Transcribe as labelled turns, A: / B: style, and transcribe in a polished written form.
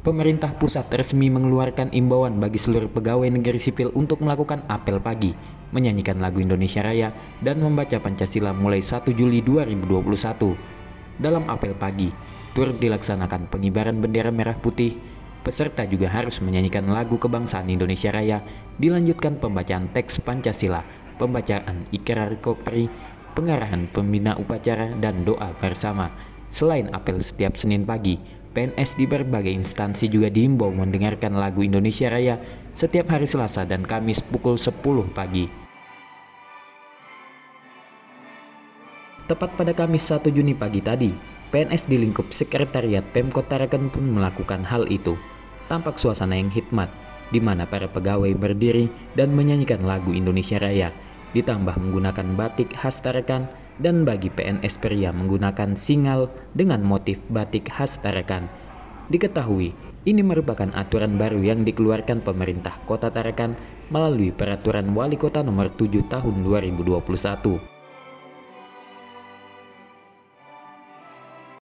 A: Pemerintah pusat resmi mengeluarkan imbauan bagi seluruh pegawai negeri sipil untuk melakukan apel pagi, menyanyikan lagu Indonesia Raya, dan membaca Pancasila mulai 1 Juli 2021. Dalam apel pagi, turut dilaksanakan pengibaran bendera merah putih. Peserta juga harus menyanyikan lagu kebangsaan Indonesia Raya, dilanjutkan pembacaan teks Pancasila, pembacaan ikrar kopri, pengarahan pembina upacara, dan doa bersama. Selain apel setiap Senin pagi, PNS di berbagai instansi juga diimbau mendengarkan lagu Indonesia Raya setiap hari Selasa dan Kamis pukul 10 pagi. Tepat pada Kamis 1 Juni pagi tadi, PNS di lingkup Sekretariat Pemkot Tarakan pun melakukan hal itu. Tampak suasana yang hikmat, di mana para pegawai berdiri dan menyanyikan lagu Indonesia Raya, ditambah menggunakan batik khas Tarakan, dan bagi PNS pria menggunakan singal dengan motif batik khas Tarakan. Diketahui, ini merupakan aturan baru yang dikeluarkan pemerintah Kota Tarakan melalui Peraturan Wali Kota Nomor 7 Tahun 2021.